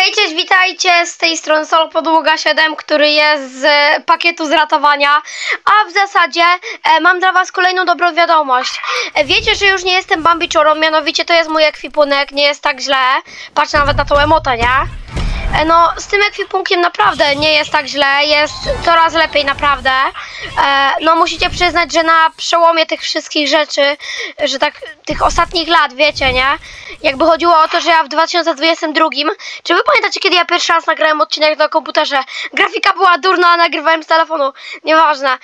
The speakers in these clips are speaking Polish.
Hej, cześć, witajcie, z tej strony Solo Podłoga 7, który jest z pakietu z ratowania. A w zasadzie mam dla was kolejną dobrą wiadomość. Wiecie, że już nie jestem Bambiczurą, mianowicie to jest mój ekwipunek, nie jest tak źle. Patrzę nawet na tą emotę, nie? No, z tym ekwipunkiem naprawdę nie jest tak źle, jest coraz lepiej naprawdę. No, musicie przyznać, że na przełomie tych wszystkich rzeczy, że tak tych ostatnich lat, wiecie, nie? Jakby chodziło o to, że ja w 2022, czy wy pamiętacie, kiedy ja pierwszy raz nagrałem odcinek na komputerze? Grafika była durna, a nagrywałem z telefonu, nieważne.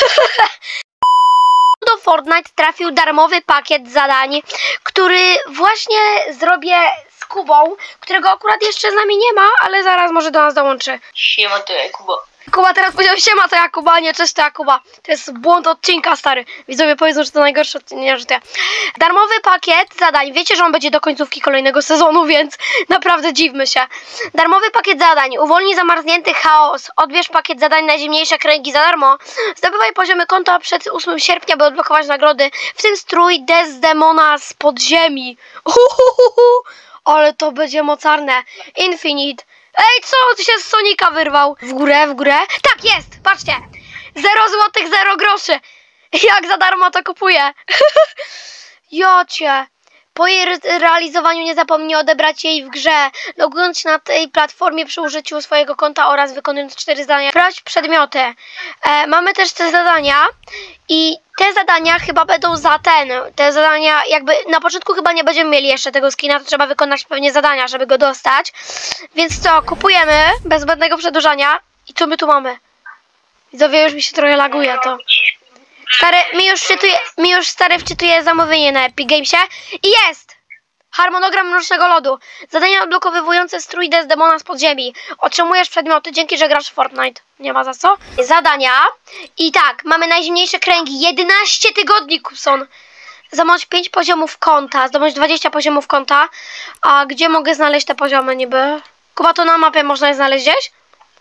Do Fortnite trafił darmowy pakiet zadań, który właśnie zrobię z Kubą, którego akurat jeszcze z nami nie ma, ale zaraz może do nas dołączy. Siema, to ja Kuba. Kuba teraz powiedział siema, to ja Kuba, nie cześć, to ja Kuba. To jest błąd odcinka, stary. Widzowie powiedzą, że to najgorszy odcinek, nie, że to ja. Darmowy pakiet zadań. Wiecie, że on będzie do końcówki kolejnego sezonu, więc naprawdę dziwmy się. Darmowy pakiet zadań. Uwolnij zamarznięty chaos. Odbierz pakiet zadań Najzimniejsze Kręgi za darmo. Zdobywaj poziomy konta przed 8 sierpnia, by odblokować nagrody. W tym strój Desdemona z podziemi. Ale to będzie mocarne. Infinite. Ej, co się z Sonika wyrwał? W górę, w górę. Tak, jest, patrzcie. 0 złotych, 0 groszy. Jak za darmo to kupuję. Jocie. Po jej realizowaniu nie zapomnij odebrać jej w grze. Logując się na tej platformie przy użyciu swojego konta oraz wykonując 4 zadania. Sprawdź przedmioty. Mamy też te zadania. I te zadania chyba będą za te zadania jakby na początku chyba nie będziemy mieli jeszcze tego skina, to trzeba wykonać pewnie zadania, żeby go dostać. Więc co, kupujemy bez zbędnego przedłużania. I co my tu mamy? Widzowie, już mi się trochę laguje to. Stary, mi już stary wczytuje zamówienie na Epic Gamesie. I jest! Harmonogram Mrocznego Lodu. Zadania odblokowywujące strój Desdemona z podziemi. Otrzymujesz przedmioty, dzięki że grasz w Fortnite. Nie ma za co. Zadania. I tak, mamy Najzimniejsze Kręgi. 11 tygodni, Kupson. Zdobądź 5 poziomów konta. Zdobądź 20 poziomów konta. A gdzie mogę znaleźć te poziomy niby? Kuba, to na mapie można je znaleźć gdzieś?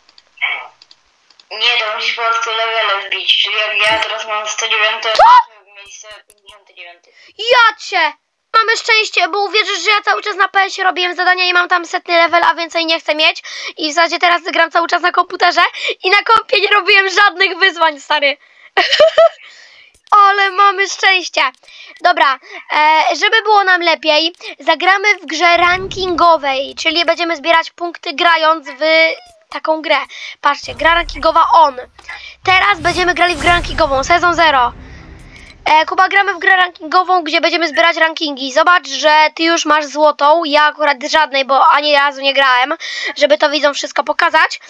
Nie, to musisz po prostu levele wbić. Czyli jak ja teraz mam 109, to miejsce 59. Ja cię! Mamy szczęście, bo uwierzysz, że ja cały czas na PS robiłem zadania i mam tam 100 level, a więcej nie chcę mieć. I w zasadzie teraz gram cały czas na komputerze i na kompie nie robiłem żadnych wyzwań, stary. Ale mamy szczęście. Dobra, żeby było nam lepiej, zagramy w grze rankingowej, czyli będziemy zbierać punkty grając w taką grę. Patrzcie, gra rankingowa on. Teraz będziemy grali w grę rankingową, sezon 0. Kuba, gramy w grę rankingową, gdzie będziemy zbierać rankingi. Zobacz, że ty już masz złotą, ja akurat żadnej, bo ani razu nie grałem, żeby to widzom wszystko pokazać.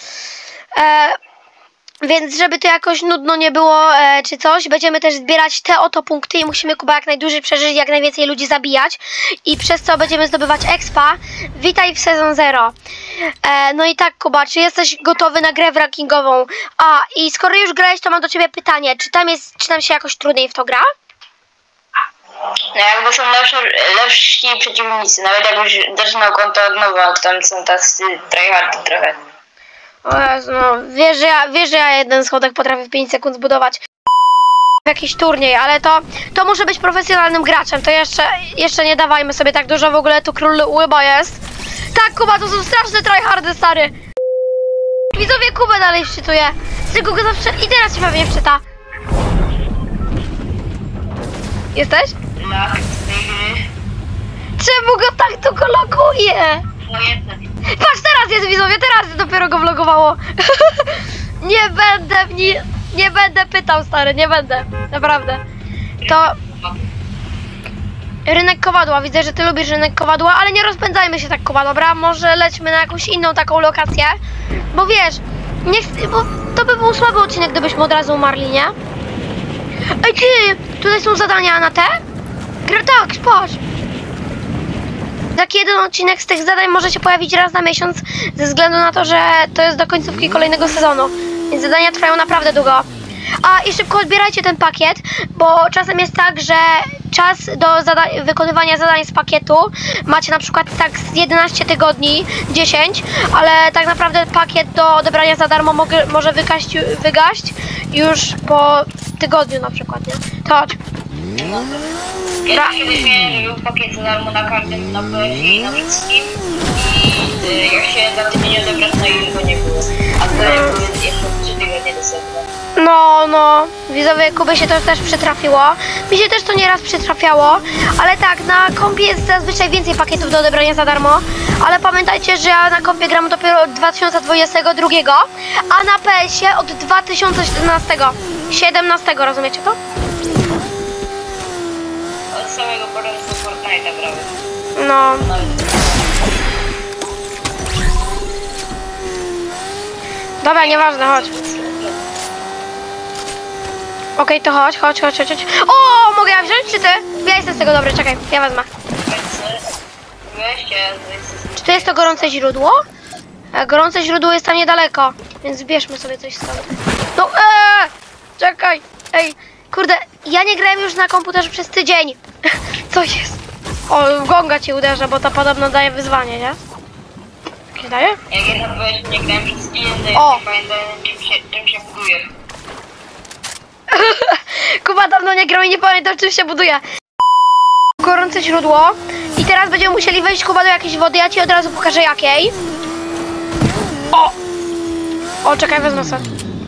Więc żeby to jakoś nudno nie było czy coś, będziemy też zbierać te oto punkty i musimy, Kuba, jak najdłużej przeżyć, jak najwięcej ludzi zabijać i przez co będziemy zdobywać expa. Witaj w sezon 0. No i tak, Kuba, czy jesteś gotowy na grę rankingową? A, i skoro już grałeś, to mam do ciebie pytanie, czy tam się jakoś trudniej w to gra? No jakby są lepsi przeciwnicy, nawet jakbyś zaczynał konto od nowa, to tam są tacy tryhardy trochę. O Jezu, no, wiesz, że ja jeden schodek potrafię w 5 sekund zbudować. Jakiś turniej, ale to muszę być profesjonalnym graczem, to jeszcze nie dawajmy sobie tak dużo, w ogóle tu król łyba jest. Tak, Kuba, to są straszne tryhardy, stary. Widzowie, Kubę dalej wczytuje. Tylko go zawsze i teraz się pewnie wczyta. Jesteś? Tak, Czemu go tak długo loguje? no jestem. Patrz, teraz jest, widzowie, teraz dopiero go vlogowało. Nie będę pytał, stary, nie będę, naprawdę. To rynek kowadła, widzę, że ty lubisz rynek kowadła, ale nie rozpędzajmy się tak, Kuba, dobra? Może lećmy na jakąś inną taką lokację, bo wiesz, nie chcę, bo to by był słaby odcinek, gdybyśmy od razu umarli, nie? Ej, ty, tutaj są zadania na te? Tak, spójrz. Taki jeden odcinek z tych zadań może się pojawić raz na miesiąc, ze względu na to, że to jest do końcówki kolejnego sezonu, więc zadania trwają naprawdę długo. A i szybko odbierajcie ten pakiet, bo czasem jest tak, że czas do wykonywania zadań z pakietu macie na przykład tak z 11 tygodni, 10, ale tak naprawdę pakiet do odebrania za darmo może wygaść już po tygodniu na przykład, nie? To chodź. Kiedyś miałem pakiet za darmo na każdym, na PS i na wszystkim. jak się na tydzień odebrać, no i go nie było. A tutaj były jeszcze 3 tygodnie dostępne. No, widzowie Kuby się to też przytrafiło. Mi się też to nieraz przytrafiało, ale tak, na kompie jest zazwyczaj więcej pakietów do odebrania za darmo, ale pamiętajcie, że ja na kompie gram dopiero od 2022, a na PS-ie od 2017, rozumiecie to? Od samego początku Fortnite'a prawie. No. Dobra, nieważne, chodź. Okej, to chodź. O, mogę ja wziąć, czy ty? Ja jestem z tego dobry, czekaj, ja wezmę. Czy to jest to gorące źródło? Gorące źródło jest tam niedaleko, więc zbierzmy sobie coś stąd. No, czekaj, ej, kurde, ja nie grałem już na komputerze przez tydzień. Co jest? O, gonga ci uderza, bo to podobno daje wyzwanie, nie? Jakie daje? Jak ja nie grałem przez tydzień, to O! nie pamiętam czym się buduje. Kuba dawno nie grał i nie pamiętam, czym się buduje. Gorące źródło. I teraz będziemy musieli wejść, Kuba, do jakiejś wody. Ja ci od razu pokażę jakiej. O, czekaj, wezmę sobie.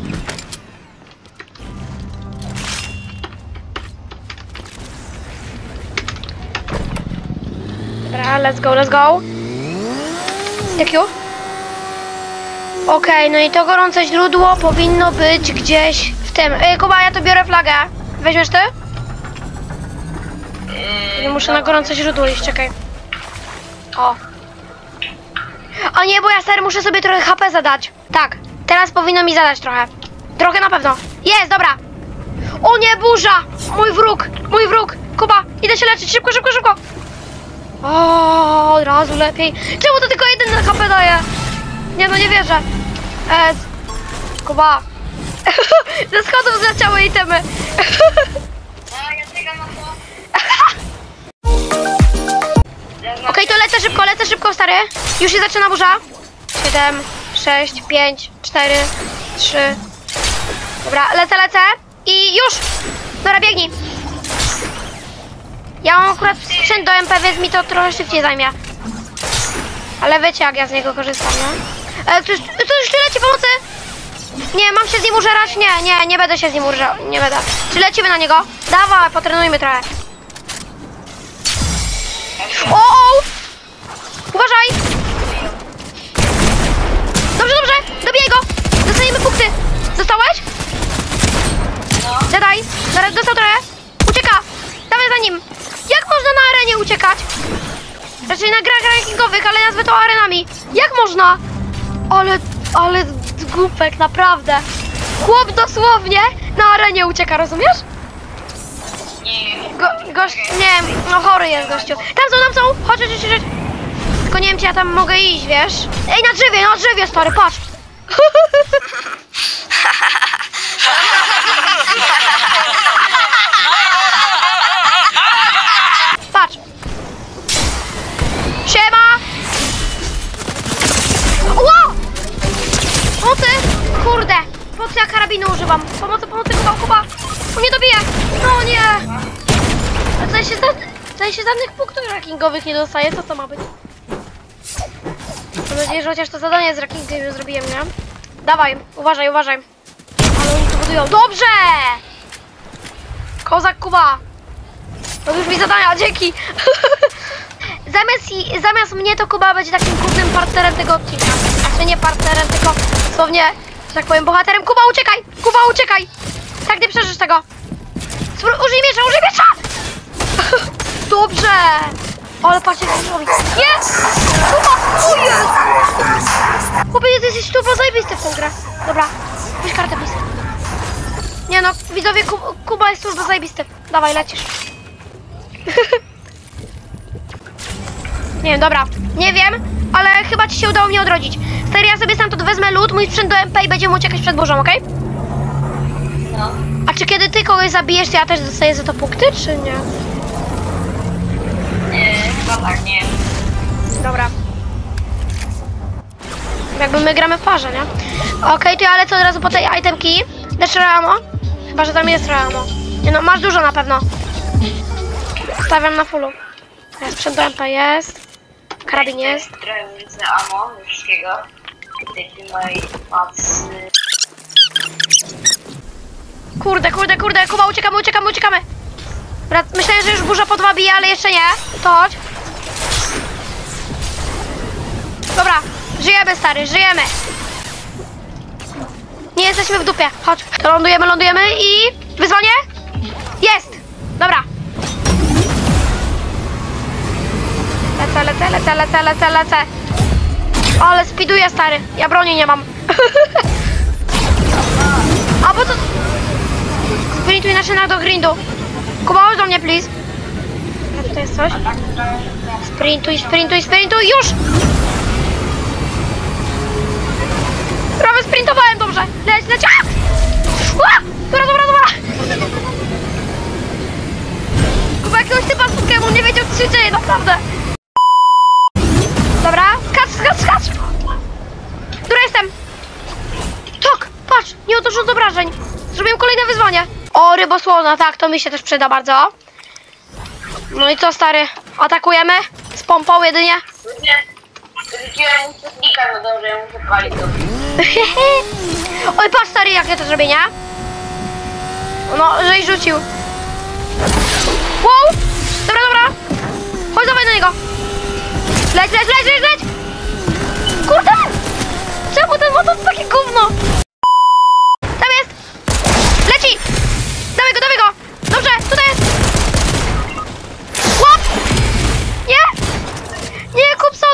Dobra, let's go. Thank you. Okej, no i to gorące źródło powinno być gdzieś w tym. Kuba, ja to biorę flagę. Weźmiesz ty? Nie muszę na gorące źródło iść, czekaj. O. O nie, bo ja stary muszę sobie trochę HP zadać. Tak, teraz powinno mi zadać trochę. Trochę na pewno. Jest, dobra. O nie, burza! Mój wróg. Kuba, idę się leczyć, szybko. O, od razu lepiej. Czemu to tylko 1 HP daje? Nie, no nie wierzę. Kuba. Ze schodów zleciały itemy. Ja czekam na to. Okej, to lecę szybko, stary. Już się zaczyna burza. 7, 6, 5, 4, 3. Dobra, lecę. I już. Dobra, biegnij. Ja mam akurat sprzęt do MP, więc mi to trochę szybciej zajmie. Ale wiecie, jak ja z niego korzystam, nie? Ktoś tu leci, pomocy? Nie, mam się z nim użerać? Nie będę się z nim użerał. Nie będę. Czy lecimy na niego? Dawaj, potrenujmy trochę. O! Uważaj! Dobrze, dobijaj go! Dostaniemy punkty. Zostałeś? Zadaj. Zaraz dostał trochę. Ucieka. Dawaj za nim. Jak można na arenie uciekać? Raczej na grach rankingowych, ale nazwę to arenami. Jak można? Ale głupek, naprawdę. Chłop dosłownie na arenie ucieka, rozumiesz? Gość, nie, no chory jest gościu. Tam są. Chodź. Tylko nie wiem, czy ja tam mogę iść, wiesz? Ej, na drzewie, stary, patrz. Patrz. Siema. Ło! Pomocy! Kurde! Po co ja karabinu używam? Pomocy, Kuba! On mnie dobije! No nie! Zdaje się żadnych punktów rankingowych nie dostaje. Co to ma być? Mam nadzieję, że chociaż to zadanie z rankingiem zrobiłem, nie? Dawaj, uważaj. Ale oni tu budują. Dobrze! Kozak Kuba! Robisz mi zadania, dzięki! Zamiast mnie to Kuba będzie takim głównym partnerem tego odcinka. Znaczy nie partnerem, tylko dosłownie, że tak powiem, bohaterem. Kuba, uciekaj! Tak, nie przeżysz tego. Użyj miecza! Dobrze! Ale patrzcie, co zrobi. Jest! Kuba! O jest! Kuba, jesteś turbo zajebisty w tą grę. Dobra, weź kartę, please. Nie no, widzowie, Kuba jest turbo zajebisty. Dawaj, lecisz. Nie wiem, dobra. Nie wiem, ale chyba ci się udało mnie odrodzić. Stary, ja sobie sam to wezmę lód, mój sprzęt do MP i będziemy uciekać przed burzą, okej? No. A czy kiedy ty kogoś zabijesz, to ja też dostaję za to punkty, czy nie? Chyba tak, nie. Dobra. Jakby my gramy w parze, nie? Okej, to ja lecę od razu po tej itemki. Dasz ammo? Chyba, że tam jest ammo. Nie no, masz dużo na pewno. Stawiam na fullu. Sprzęt do MP jest. Karabin jest. Trochę więcej ammo, ze wszystkiego. Tej mojej macy. Kurde, Kuba, uciekamy. Myślałem, że już burza po 2 bije, ale jeszcze nie. To chodź. Dobra, żyjemy, stary, żyjemy. Nie jesteśmy w dupie, chodź. To lądujemy i... Wyzwanie? Jest! Dobra. Lecę. Ale speeduję, stary. Ja broni nie mam. A bo to... Sprintuj na szynach do grindu. Kuba, chodź do mnie, please. A tutaj jest coś? Sprintuj, już! Prawie sprintowałem, dobrze. Leć. Dobra. Kuba, jakiegoś typa z Pokémon nie wiedział, co się dzieje, naprawdę. Dobra, skacz. Która jestem? Tak, patrz, nie odnoszę od obrażeń. Zrobiłem kolejne wyzwanie. O, rybosłona, tak, to mi się też przyda bardzo. No i co, stary? Atakujemy? Z pompą jedynie? Rzuciłem mu cudnika, no dobrze, ja muszę palić to. Oj, patrz, stary, jak ja to zrobię, nie? No, żeś rzucił. Wow! Dobra. Chodź, dawaj do niego. Leć. Kurde! Czemu ten motor to takie gówno? Tam jest! Leci! Dawaj go! Dobrze, tutaj jest! Łap! Nie, Kupson!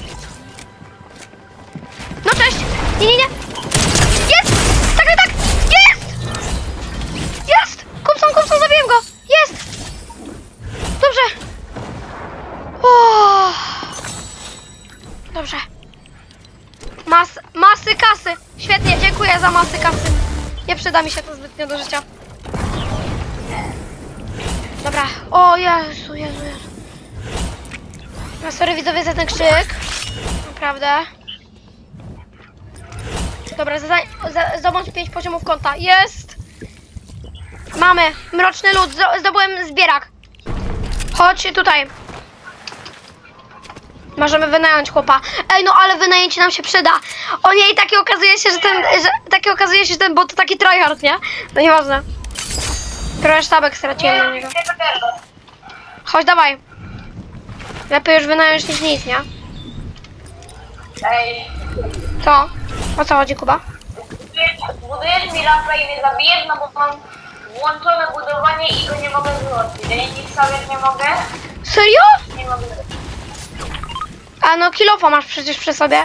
No cześć! Nie! Jest! Tak! Jest! Kupson, zabiłem go! Jest! Dobrze! Dobrze. Masy kasy! Świetnie, dziękuję za masy kasy. Nie przyda mi się to zbytnio do życia. Dobra. O Jezu. No sorry widzowie za ten krzyk. Naprawdę. Dobra, zdobądź 5 poziomów konta. Jest! Mamy. Mroczny lód. Zdobyłem zbierak. Chodź tutaj. Możemy wynająć chłopa. Ej, no ale wynajęcie nam się przyda. O nie, i takie okazuje się, że ten bot to taki tryhard, nie? No nieważne. Trochę sztabek straciłem na niego. Chodź, dawaj. Lepiej już wynająć niż nic, nie? Ej, To? O co chodzi, Kuba? budujesz mi rampę i mnie zabijesz, no bo mam włączone budowanie i go nie mogę wyłączyć. Ja nic sobie nie mogę. Serio? Nie mogę. A no kilofa masz przecież przy sobie.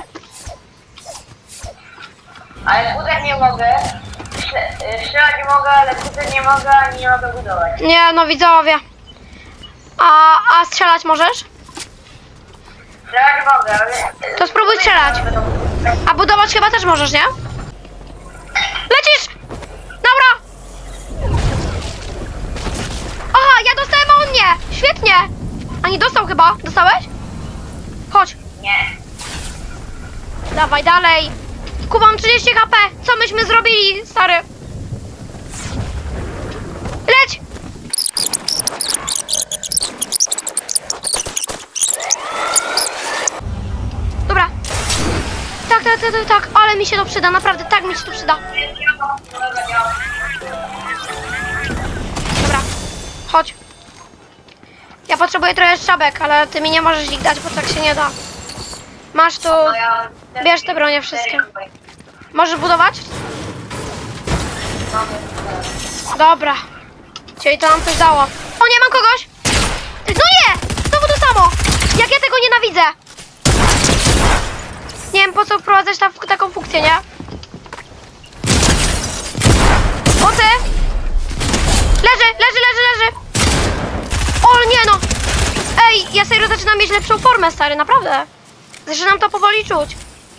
Ale budek nie mogę. Strzelać mogę, ale budek nie mogę, ani nie mogę budować. Nie, no widzowie. A strzelać możesz? Strzelać mogę, ale... To spróbuj strzelać. A budować chyba też możesz, nie? Lecisz! Dobra! Aha, ja dostałem, a on nie! Świetnie! A nie dostał chyba? Dostałeś? Chodź. Nie. Dawaj dalej. Kuba, mam 30 HP. Co myśmy zrobili, stary? Leć! Dobra. Tak, ale mi się to przyda, naprawdę, tak mi się to przyda. Dobra, chodź. Ja potrzebuję trochę szczabek, ale ty mi nie możesz ich dać, bo tak się nie da. Masz tu, bierz te bronie wszystkie. Możesz budować? Dobra. Czyli to nam coś dało. O nie, mam kogoś! No nie! Znowu to samo! Jak ja tego nienawidzę! Nie wiem, po co wprowadzać taką funkcję, nie? O ty! Leży! O nie no! Ej, ja serio zaczynam mieć lepszą formę, stary, naprawdę. Zaczynam to powoli czuć.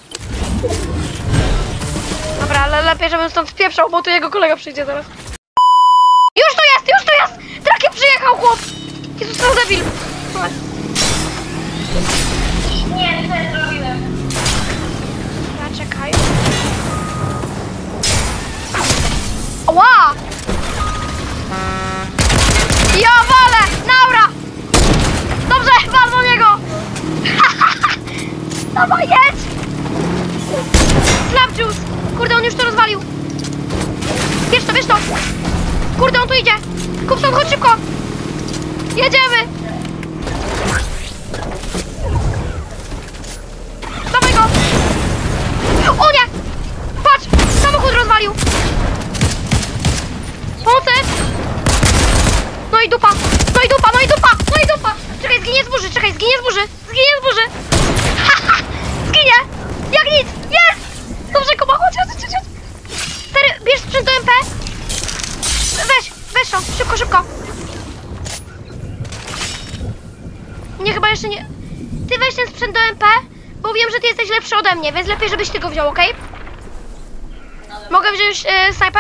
Dobra, ale lepiej, żebym stąd spieprzał, bo tu jego kolega przyjdzie zaraz. Już tu jest! Trakiem przyjechał, chłop! Jezus, co za debil! Nie, to jest zrobiłem. Dobra, czekaj. Ła! Ja walę! Naura! Dobrze, wal do niego! juice. Kurde, on już to rozwalił. Bierz to, bierz to. Kurde, on tu idzie. Kupson, chodź szybko. Jedziemy. Dawaj go. O nie. Patrz, samochód rozwalił. Pomocy. No i dupa. No i dupa, no i dupa, no i dupa. Czekaj, zginie z burzy, czekaj, zginie z burzy. Zginie z burzy. Zginie. Jak nic. Jest. Dobrze, Kuba, chodź, chodź, chodź. Stary, bierz sprzęt do MP. Weź to, szybko, szybko. Nie, chyba jeszcze nie. Ty weź ten sprzęt do MP, bo wiem, że ty jesteś lepszy ode mnie, więc lepiej, żebyś ty go wziął, okej? Mogę wziąć snajpę?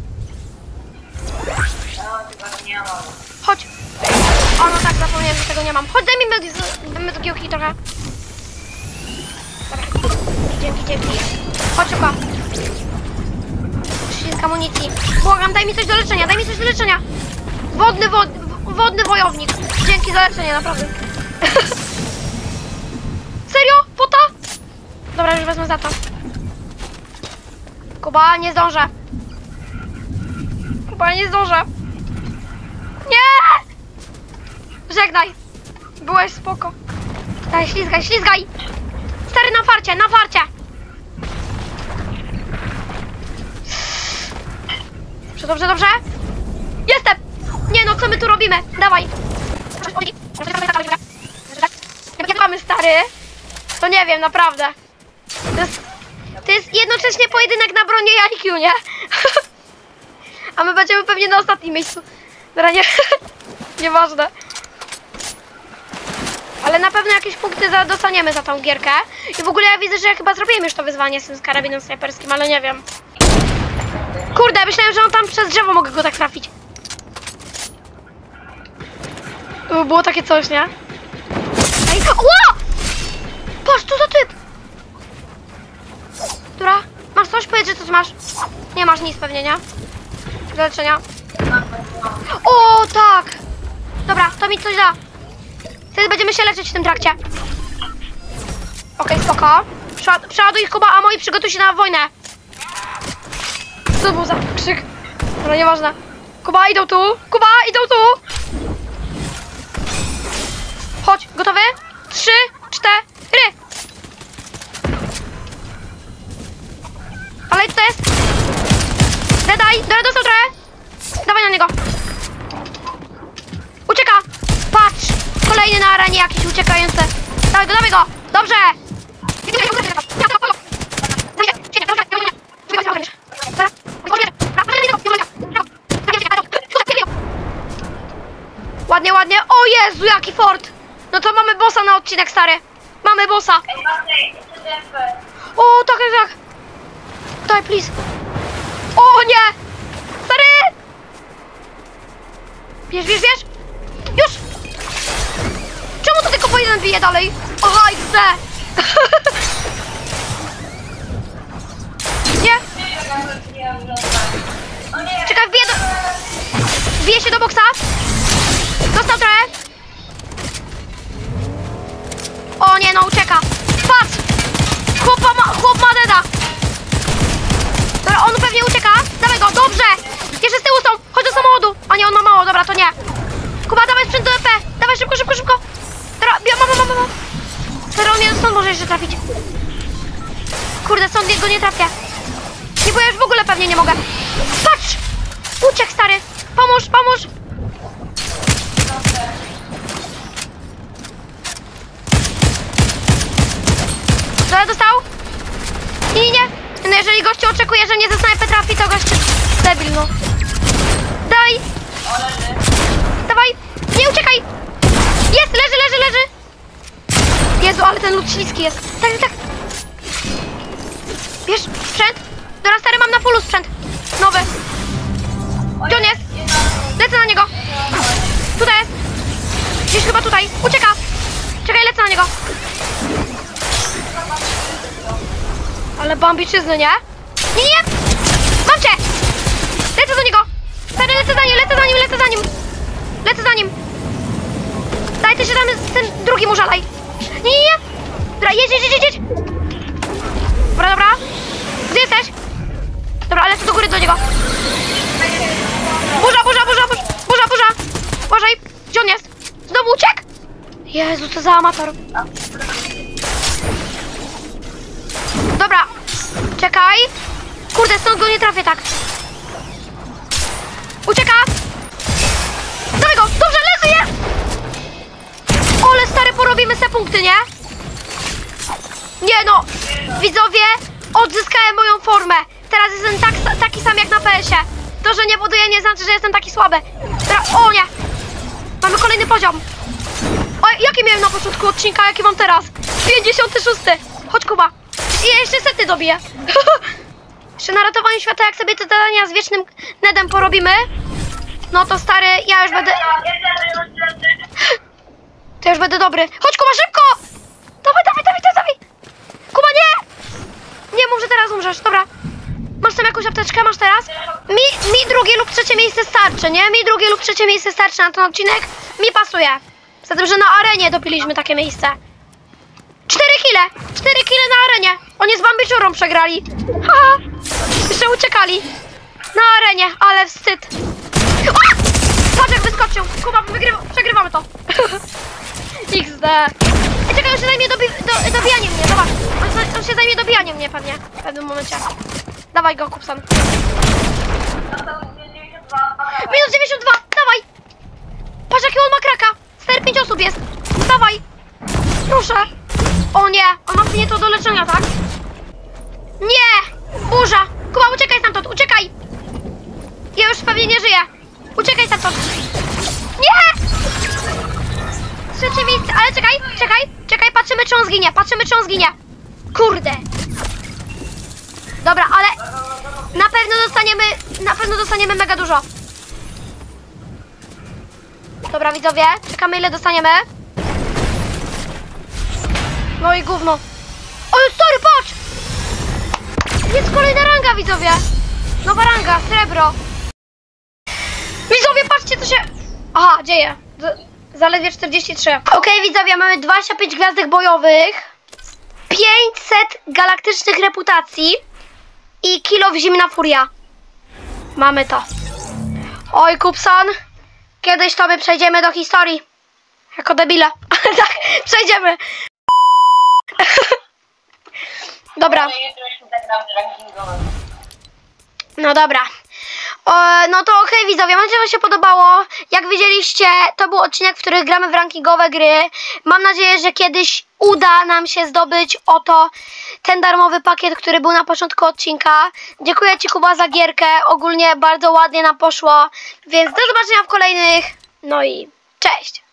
Chodź. O, no tak, zapomniałem, że tego nie mam. Chodź, daj mi medkioki trochę. Dobra. Dzięki. Chodź szybko. Przycisk amunicji. Błagam, daj mi coś do leczenia, Wodny wojownik. Dzięki za leczenie, naprawdę. Serio? Pota? Dobra, już wezmę za to. Kuba, nie zdążę. Nie! Żegnaj. Byłeś spoko. Daj, ślizgaj. Stary, na farcie. Dobrze. Jestem! Nie no, co my tu robimy? Dawaj. Jak mamy, stary? To nie wiem, naprawdę. To jest jednocześnie pojedynek na bronię i IQ, nie? A my będziemy pewnie na ostatnim miejscu. Dobra, nie... Nieważne. Ale na pewno jakieś punkty dostaniemy za tą gierkę. I w ogóle ja widzę, że ja chyba zrobiłem już to wyzwanie z tym karabinem snajperskim, ale nie wiem. Kurde, myślałem, że on tam przez drzewo mogę go tak trafić. To by było takie coś, nie? Ej, ła! Patrz, tu za typ! Dobra, masz coś? Powiedz, że coś masz. Nie masz nic pewnie, nie? Do leczenia. O, tak! Dobra, to mi coś da. Wtedy będziemy się leczyć w tym trakcie. Okej, spoko. Przeładuj ich, Kuba, ammo i przygotuj się na wojnę. Co był za krzyk? Dobra, nieważne. Kuba, idą tu! Chodź, gotowy? 3, 4. Ale co to jest? Daj, dostał trochę. Dawaj na niego. Ucieka. Patrz, kolejny na arenie jakiś uciekający. Dawaj go. Dobrze. Ładnie. O Jezu, jaki fort. No to mamy bossa na odcinek, stary. Mamy bossa. O, tak. Daj, please. O nie. Stary. Bierz. Już. Czemu to tylko po jeden bije dalej? Aha, XD. Nie. Czekaj, wbije się do boksa. Dostał trochę. O nie, no ucieka. Patrz. Chłop ma deda. Dobra, on pewnie ucieka. Dawaj go, dobrze. Jeszcze z tyłu są. Chodź do samochodu. A nie, on ma mało, dobra, to nie. Kuba, dawaj sprzęt do EP. Dawaj szybko. Dobra, mam. Teraz on mnie stąd może jeszcze trafić. Kurde, stąd go nie trafię. Nie, bo ja już w ogóle pewnie nie mogę. Patrz. Uciekł, stary. Pomóż. Dobra, dostał? Nie. No jeżeli gościu oczekuje, że mnie ze snajpy trafi, to gościu debil, no. Daj. Dawaj. Nie uciekaj. Jest, leży. Jezu, ale ten lód śliski jest. Tak. Bierz sprzęt. Dobra, stary, mam na fullu sprzęt. Nowy. Gdzie on jest? Lecę na niego. Tutaj jest. Gdzieś chyba tutaj. Ucieka. Czekaj, lecę na niego. Ale bambiczyzny, nie? Nie! Mam cię! Lecę do niego! Stary, lecę za nim! Daj, ty się tam z tym drugim użalaj! Nie! Dobra, jedź! Dobra! Gdzie jesteś? Jezu, co za amator. Dobra, czekaj. Kurde, stąd go nie trafię tak. Ucieka. Dawaj go, dobrze, leży, jest. Ole, stary, porobimy se punkty, nie? Nie no, widzowie, odzyskałem moją formę. Teraz jestem taki sam jak na PS-ie. To, że nie buduję, nie znaczy, że jestem taki słaby. O nie, mamy kolejny poziom. O, jaki miałem na początku odcinka, jaki mam teraz? 56. Chodź, Kuba. I jeszcze sety dobiję. Jeszcze na ratowaniu świata, jak sobie te zadania z wiecznym Nedem porobimy, no to stary, ja już będę... To już będę dobry. Chodź, Kuba, szybko! Dawaj. Kuba, nie! Nie mów, że teraz umrzesz, dobra. Masz tam jakąś apteczkę, masz teraz? Mi drugie lub trzecie miejsce starczy, nie? Mi drugie lub trzecie miejsce starczy na ten odcinek. Mi pasuje. Z tym, że na arenie dopiliśmy takie miejsce. 4 kile na arenie. Oni z Bambiczurą przegrali. Haha. Jeszcze uciekali. Na arenie, ale wstyd. O! Patrz, jak wyskoczył. Kuba, przegrywamy to. XD. Czekaj, on się zajmie dobijaniem mnie, zobacz. On się zajmie dobijaniem mnie pewnie w pewnym momencie. Dawaj go, Kupson. Minus 92, dawaj. Patrz, jaki on ma kraka. 4-5 osób jest. Dawaj. Proszę. O nie, on ma mnie to do leczenia, tak? Nie. Burza. Kuba, uciekaj stamtąd, uciekaj. Ja już pewnie nie żyję. Uciekaj stamtąd. Nie. Trzecie miejsce, ale czekaj, patrzymy, czy on zginie. Kurde. Dobra, ale na pewno dostaniemy mega dużo. Dobra, widzowie, czekamy, ile dostaniemy. No i gówno. O, sorry, patrz! Jest kolejna ranga, widzowie. Nowa ranga, srebro. Widzowie, patrzcie, co się... Aha, dzieje. Zaledwie 43. Okej, widzowie, mamy 25 gwiazdek bojowych, 500 galaktycznych reputacji i kilo zimna furia. Mamy to. Oj, Kupson, kiedyś to my przejdziemy do historii. Jako debile. Tak, przejdziemy. Dobra. No dobra. No to okej, widzowie, mam nadzieję, że wam się podobało. Jak widzieliście, to był odcinek, w którym gramy w rankingowe gry. Mam nadzieję, że kiedyś uda nam się zdobyć oto ten darmowy pakiet, który był na początku odcinka. Dziękuję Ci, Kuba, za gierkę. Ogólnie bardzo ładnie nam poszło. Więc do zobaczenia w kolejnych. No i cześć!